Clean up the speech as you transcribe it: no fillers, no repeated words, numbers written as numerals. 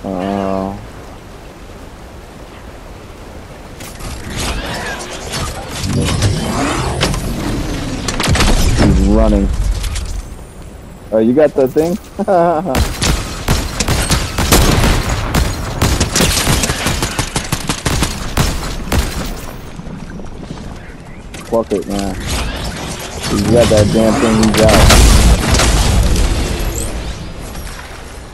Uh, he's running. Oh, you got the thing? Fuck it, man. He's got that damn thing, he's out.